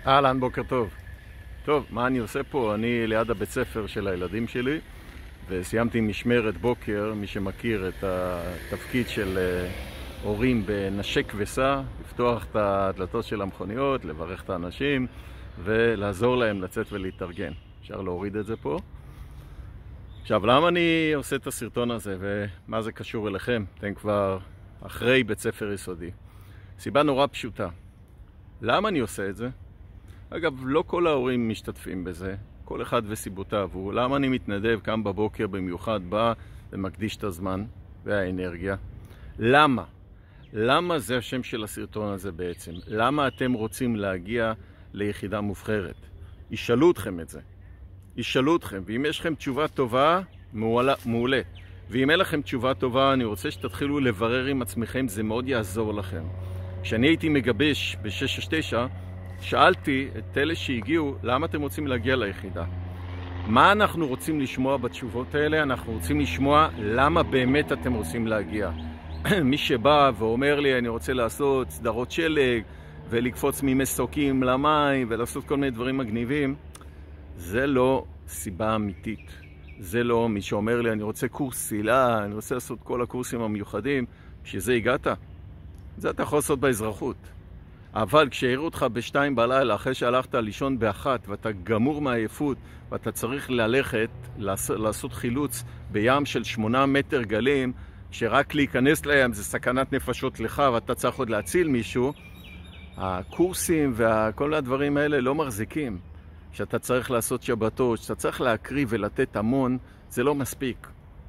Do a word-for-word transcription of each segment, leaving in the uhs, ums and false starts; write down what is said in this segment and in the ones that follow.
אהלן, בוקר טוב. טוב, מה אני עושה פה? אני ליד הבית ספר של הילדים שלי, וסיימתי משמרת בוקר. מי שמכיר את התפקיד של הורים בנשק וסע, לפתוח את הדלתות של המכוניות, לברך את האנשים ולעזור להם לצאת ולהתארגן. אפשר להוריד את זה פה. עכשיו, למה אני עושה את הסרטון הזה ומה זה קשור אליכם? אתם כבר אחרי בית ספר יסודי. סיבה נורא פשוטה. למה אני עושה את זה? אגב, לא כל ההורים משתתפים בזה, כל אחד וסיבותיו. למה אני מתנדב קם בבוקר במיוחד, בא ומקדיש את הזמן והאנרגיה? למה? למה זה השם של הסרטון הזה בעצם? למה אתם רוצים להגיע ליחידה מובחרת? ישאלו אתכם את זה. ישאלו אתכם, ואם יש לכם תשובה טובה, מעולה, מעולה. ואם אין לכם תשובה טובה, אני רוצה שתתחילו לברר עם עצמכם, זה מאוד יעזור לכם. כשאני הייתי מגבש ב-שש שש תשע, שאלתי את אלה שהגיעו, למה אתם רוצים להגיע ליחידה? מה אנחנו רוצים לשמוע בתשובות האלה? אנחנו רוצים לשמוע למה באמת אתם רוצים להגיע. מי שבא ואומר לי, אני רוצה לעשות סדרות שלג, ולקפוץ ממסוקים למים, ולעשות כל מיני דברים מגניבים, זה לא סיבה אמיתית. זה לא מי שאומר לי, אני רוצה קורס סילה, אני רוצה לעשות כל הקורסים המיוחדים, שזה הגעת. זה אתה יכול לעשות באזרחות. אבל כשהראו אותך בשתיים בלילה, אחרי שהלכת לישון באחת, ואתה גמור מהעייפות, ואתה צריך ללכת, לעשות חילוץ בים של שמונה מטר גלים, שרק להיכנס לים זה סכנת נפשות לך, ואתה צריך עוד להציל מישהו, הקורסים וכל הדברים האלה לא מחזיקים. שאתה צריך לעשות שבתות, שאתה צריך להקריב ולתת המון, זה לא מספיק.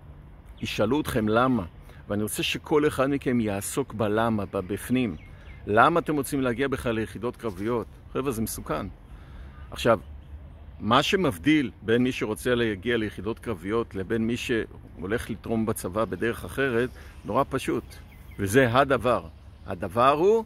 ישאלו אתכם למה, ואני רוצה שכל אחד מכם יעסוק בלמה, בבפנים. למה אתם רוצים להגיע בכלל ליחידות קרביות? חבר'ה, זה מסוכן. עכשיו, מה שמבדיל בין מי שרוצה להגיע ליחידות קרביות לבין מי שהולך לתרום בצבא בדרך אחרת, נורא פשוט. וזה הדבר. הדבר הוא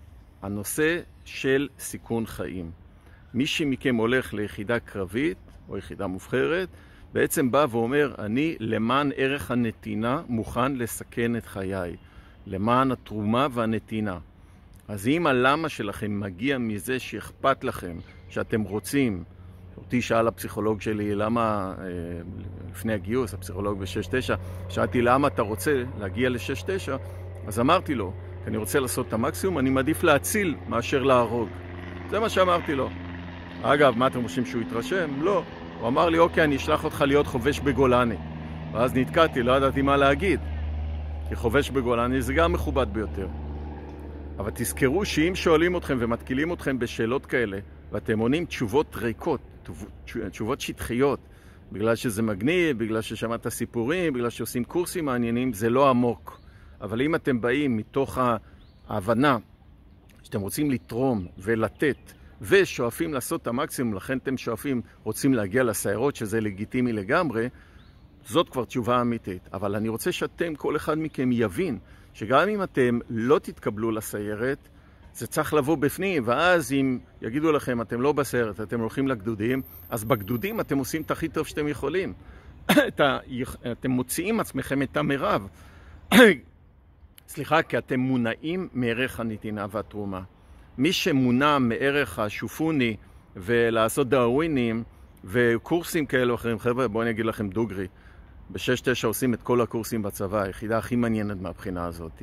הנושא של סיכון חיים. מי שמכם הולך ליחידה קרבית או יחידה מובחרת, בעצם בא ואומר, אני למען ערך הנתינה מוכן לסכן את חיי. למען התרומה והנתינה. אז אם הלמה שלכם מגיע מזה שאכפת לכם, שאתם רוצים, אותי שאל הפסיכולוג שלי, למה, אה, לפני הגיוס, הפסיכולוג ב-שש תשע, שאלתי למה אתה רוצה להגיע ל-שש תשע, אז אמרתי לו, כי אני רוצה לעשות את המקסימום, אני מעדיף להציל מאשר להרוג. זה מה שאמרתי לו. אגב, מה אתם חושבים שהוא התרשם? לא. הוא אמר לי, אוקיי, אני אשלח אותך להיות חובש בגולני. ואז נתקעתי, לא ידעתי מה להגיד. כי חובש בגולני זה גם מכובד ביותר. אבל תזכרו שאם שואלים אתכם ומתקילים אתכם בשאלות כאלה, ואתם עונים תשובות ריקות, תשובות שטחיות, בגלל שזה מגניב, בגלל ששמעת סיפורים, בגלל שעושים קורסים מעניינים, זה לא עמוק. אבל אם אתם באים מתוך ההבנה שאתם רוצים לתרום ולתת, ושואפים לעשות את המקסימום, לכן אתם שואפים, רוצים להגיע לסיירות, שזה לגיטימי לגמרי, זאת כבר תשובה אמיתית. אבל אני רוצה שאתם, כל אחד מכם יבין, שגם אם אתם לא תתקבלו לסיירת, זה צריך לבוא בפנים, ואז אם יגידו לכם, אתם לא בסיירת, אתם הולכים לגדודים, אז בגדודים אתם עושים את הכי טוב שאתם יכולים. אתם מוציאים עצמכם את המרב. סליחה, כי אתם מונעים מערך הנתינה והתרומה. מי שמונע מערך השופוני ולעשות דאווינים וקורסים כאלה או אחרים, חבר'ה, בואו אני אגיד לכם דוגרי. ב-שש תשע עושים את כל הקורסים בצבא, היחידה הכי מעניינת מהבחינה הזאת.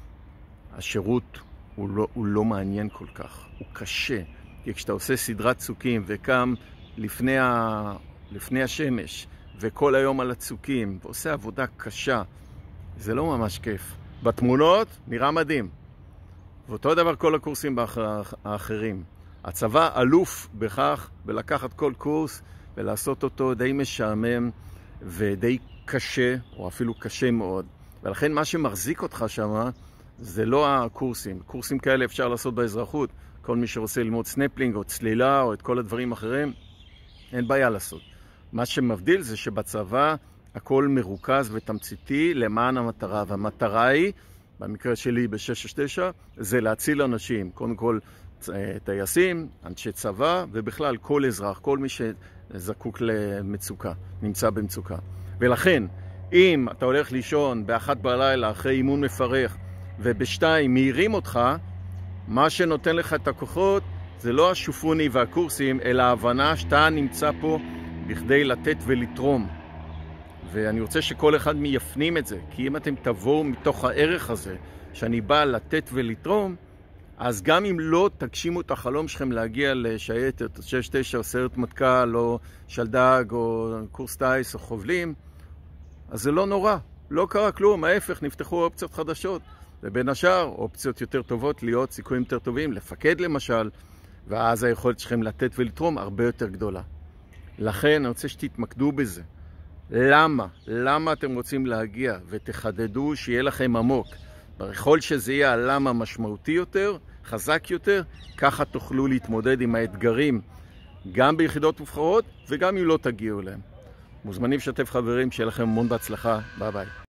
השירות הוא לא, הוא לא מעניין כל כך, הוא קשה. כי כשאתה עושה סדרת צוקים וקם לפני, ה... לפני השמש וכל היום על הצוקים ועושה עבודה קשה, זה לא ממש כיף. בתמונות נראה מדהים. ואותו דבר כל הקורסים האחרים. הצבא אלוף בכך בלקחת כל קורס ולעשות אותו די משעמם ודי קשה, או אפילו קשה מאוד. ולכן מה שמחזיק אותך שם זה לא הקורסים. קורסים כאלה אפשר לעשות באזרחות. כל מי שרוצה ללמוד סנפלינג או צלילה או את כל הדברים האחרים, אין בעיה לעשות. מה שמבדיל זה שבצבא הכל מרוכז ותמציתי למען המטרה. והמטרה היא, במקרה שלי ב-שש שש תשע, זה להציל אנשים. קודם כל טייסים, אנשי צבא, ובכלל כל אזרח, כל מי שזקוק למצוקה, נמצא במצוקה. ולכן, אם אתה הולך לישון באחת בלילה אחרי אימון מפרך, ובשתיים מהירים אותך, מה שנותן לך את הכוחות זה לא השופוני והקורסים, אלא ההבנה שאתה נמצא פה בכדי לתת ולתרום. ואני רוצה שכל אחד מייפנים את זה, כי אם אתם תבואו מתוך הערך הזה, שאני בא לתת ולתרום, אז גם אם לא תגשימו את החלום שלכם להגיע לשייטת, שש תשע או סיירת מטכ"ל או שלדג או קורס טייס או חובלים, אז זה לא נורא, לא קרה כלום, ההפך, נפתחו אופציות חדשות. ובין השאר, אופציות יותר טובות, להיות סיכויים יותר טובים, לפקד למשל, ואז היכולת שלכם לתת ולתרום הרבה יותר גדולה. לכן אני רוצה שתתמקדו בזה. למה? למה אתם רוצים להגיע? ותחדדו שיהיה לכם עמוק. בכל שזה יהיה הלמה משמעותי יותר, חזק יותר, ככה תוכלו להתמודד עם האתגרים גם ביחידות מובחרות וגם אם לא תגיעו אליהם. מוזמנים לשתף חברים, שיהיה לכם המון בהצלחה. ביי ביי.